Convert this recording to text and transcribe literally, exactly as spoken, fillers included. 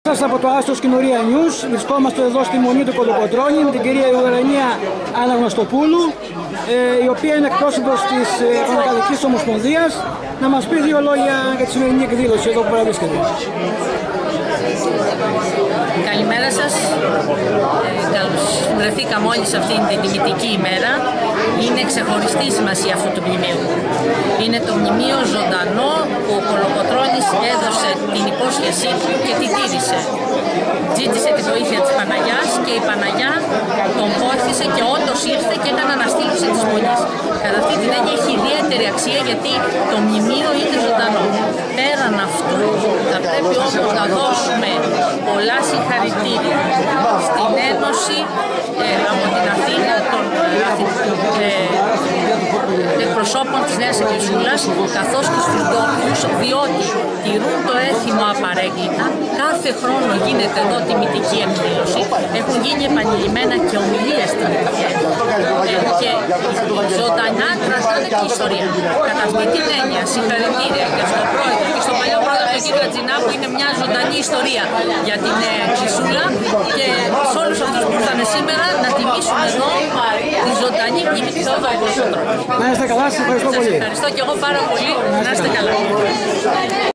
Από το Άστρος Κοινωρία News βρισκόμαστε εδώ στη Μονή του Κολοκοτρώνη με την κυρία Ουρανία Αναγνωστοπούλου, ε, η οποία είναι εκπρόσωπος της Πανακαδικής Ομοσπονδίας, να μας πει δύο λόγια για τη σημερινή εκδήλωση εδώ που παραβρίσκεται. Καλημέρα σας. Ε, καλώς βρεθήκαμε όλοι σε αυτήν την τιμητική ημέρα. Είναι ξεχωριστή σημασία αυτού του μνημείου. Είναι το μνημείο ζωντανό που ο Κολοκοτρώνης έδωσε την υπόσχεσή του και την τήρησε. Ζήτησε τη βοήθεια της Παναγιάς και η Παναγιά τον πόθησε και όντως ήρθε και έκανε αναστήλωση της Μονής. Κατά αυτή την έννοια έχει ιδιαίτερη αξία γιατί το μνημείο είναι ζωντανό. Πέραν αυτού θα πρέπει όμως να δώσουμε πολλά συγχαρητήρια στην Ένωση ε, από την Αθήνα των ε, εκπροσώπων της Νέας Εκκλησούλας καθώς και στους ντόπιους, διότι τηρούν το έθιμο απαρέγκλητα. Κάθε χρόνο γίνεται εδώ τιμητική εκδήλωση, έχουν γίνει επανειλημμένα και ομιλίες τιμητικές ε, και ζωντανά κρατάνε και ιστορία. Κατά αυτή την έννοια, συγχαρητήρια και στον πρόεδρο και στον παλιό πρόεδρο τον κύριο Ατζινά που είναι μια ζωντανή ιστορία για την Νέα Εκκλησούλα και σε όλους αυτούς που ήρθαν σήμερα να τιμήσουν εδώ τη ζωντανή μνήμη της Θεόδωρου Κολοκοτρώνη. Να είστε καλά, σας ευχαριστώ πολύ. Σας ευχαριστώ και εγώ πάρα πολύ. Να είστε καλά.